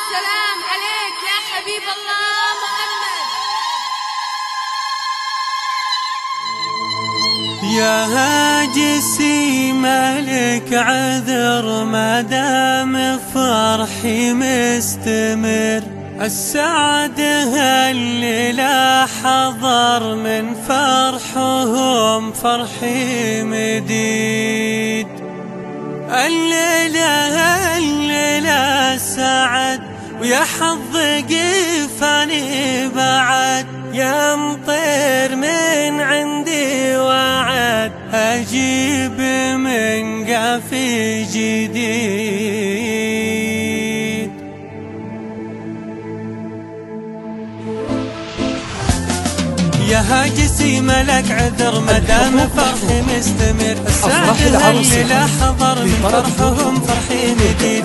السلام عليك يا حبيب الله محمد. يا هاجسي مالك عذر ما دام فرحي مستمر، السعد هالليلة حضر من فرحهم فرحي مديد. الليلة سعد ويا حظ قفاني بعد، يا مطير من عندي وعد أجيب من قافي جديد. يا هاجسي ملك عذر مدام فرحي مستمر، السعد هالليلة حضر من فرحهم فرحي مديد.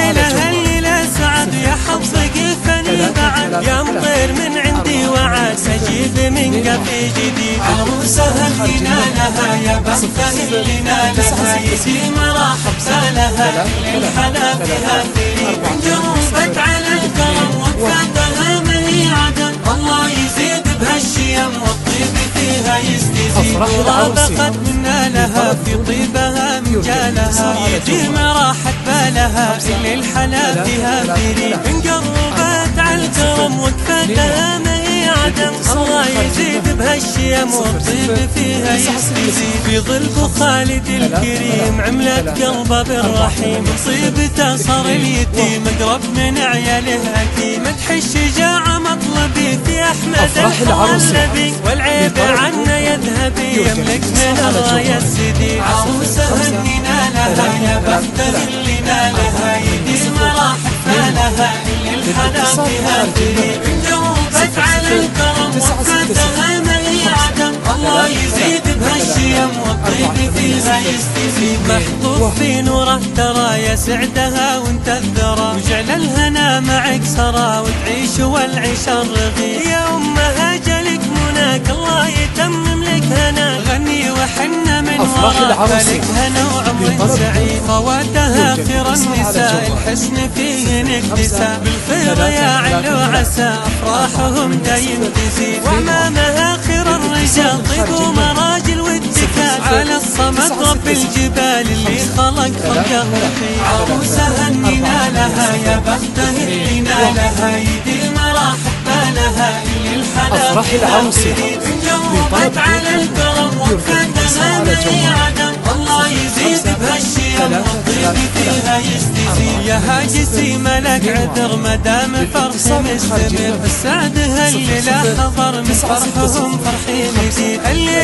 الليلة سعد يا حظ قفاني بعد، يا مطير من عندي وعد أجيب من قافي جديد. عروسة هنينا لها يا بختها اللي نالها، يتيم راح بسالها للحلا فيها فريد. جربت على الكرم وكفاتها من عدم، الله يزيد بهالشيم والطيب فيها يستزيد. ورابقت منا لها في طيبها مجالها، يتيم راحت بالها اللي الحلا فيها فريد. انقربت على الكرم وكفاتها من عدم، الله يزيد بهالشيم والطيب فيها يستزيد. في ظل خالد الكريم عملت قلبه بالرحيم، طيبته صار اليتيم اقرب من عياله اكيد. مدح الشجاعة مطلبي في احمد الحلبي، والعيب عنا يذهب يملك من الراية السديد. عروسة هنينا لها يا بختها اللي نالها، يتيم راحت بالها اللي الحلا فيها فريد. انجوبت على الكرم وفاتها مي عدم، الله يزيد بهالشيم والطيب فيها يستزيد. محظوظ في نوره ترى يا سعدها وانت الذرى، وجعل الهنا معك سرى وتعيش والعيش الرغيد. يا امها جلك مناك الله يتمم لك هنا، غني وحنا من وراك لك هنا وعمر سعيد. خواتها خير النساء الحسن فيهن اكتساء، بالخير يا علو عسى افراحهم دايم تزيد. وامامها خير الرجال طيب ومراجل واتكال، على الصمد رب الجبال اللي خلق خلقه رخيص. عروسة هنينا لها يا بختها اللي نالها، يديم راحت بالها اللي الحلا فيها فريد. انجوبت على الكرم وكفاتها مي عدم، الله يزيد بهالشيم والطيب فيها يستزيد. يا هاجسي ملك عذر مدام فرحي مستمر، السعد هالليلة حضر من فرحهم فرحي مزيد.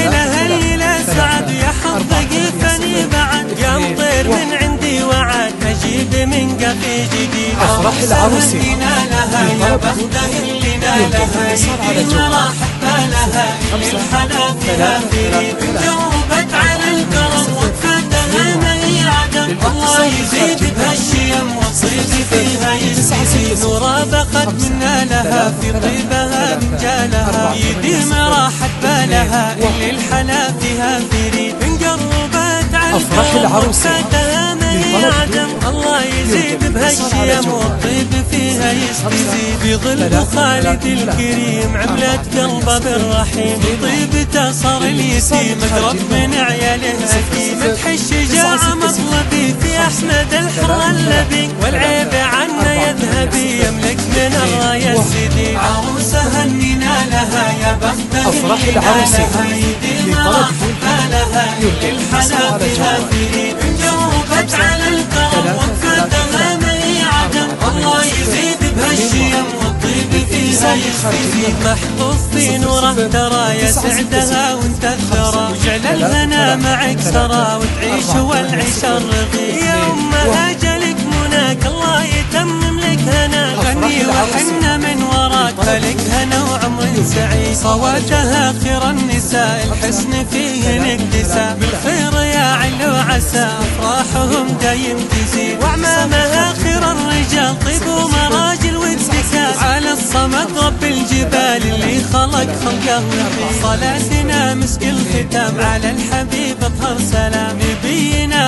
الليلة سعد يا حظ قفاني بعد، يا مطير من عندي وعد أجيب من قافي جديد. عروسة هنينا لها يا بختها اللي نالها، يتيم راحت بالها اللي الحلا فيها فريد. انجوبت على الكرم وكفاتها مي عدم، الله يزيد بهالشيم والطيب فيها يستزيد. ورابقت منا لها في طيبها مجالها، يديم راحت بالها اللي الحلا فيها فريد. انقربت على الكرم وكفاتها مي عدم، الله يزيد بهالشيم والطيب فيها يستزيد. في ظل خالد الكريم عملت قلبه بالرحيم، طيبته صار اليتيم اقرب من عياله اكيد. مدح الشجاعة مطلبي في احمد الحلبي، والعيب عنا يذهب يملك من الراية السديد. عروسة هنينا لها يا بختها اللي نالها، يديم راحت بالها اللي الحلا فيها فريد. انجوبت على الكرم وكفاتها مي عدم، الله يزيد بهالشيم والطيب فيها يستزيد. محظوظ في نوره ترى يا سعدها وانت الثرى، وجعل الهنا معك سرى وتعيش والعيش الرغيد. يا امها جلك مناك الله يتمم لك هنا، غني وحنا من وراك فلك هنا وعمر سعيد. خواتها خير النساء الحسن فيهن اكتساء، بالخير يا علو عسى افراحهم دايم تزيد. واعمامها خير الرجال طيب ومراجل واتكال، على الصمد رب الجبال اللي خلق خلقه رخيص. صلاتنا مسك الختام على الحبيب اطهر سلام، نبينا خير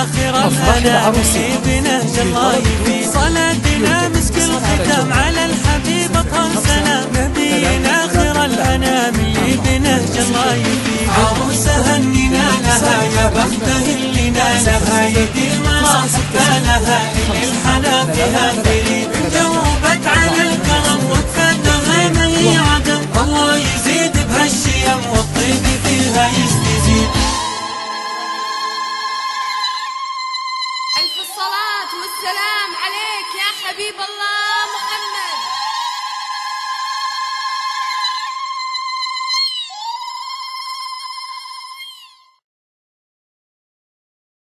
الهنا اللي بنهج الله يفيد. صلاتنا مسك الختام على الحبيب اطهر سلام، نبينا خير الانام اللي بنهج الله يفيد. عروسها هنينا لها يا بخته اللي نالها، يدير مناصبها لها اللي الحلا فيها تريد. جاوبت على الكرم وكفتها ما هي عدم، الله يزيد بهالشيم والطيب فيها يزيد. ألف الصلاة والسلام عليك يا حبيب الله محمد.